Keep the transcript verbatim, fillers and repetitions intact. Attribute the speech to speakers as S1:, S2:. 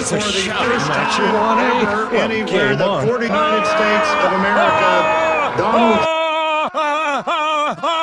S1: It's
S2: for
S1: a
S2: the
S1: shouting
S2: first
S1: match, you
S2: time
S1: want it?
S2: ever
S1: Well,
S2: anywhere
S1: game
S2: the
S1: on.
S2: forty-nine states of America, Donald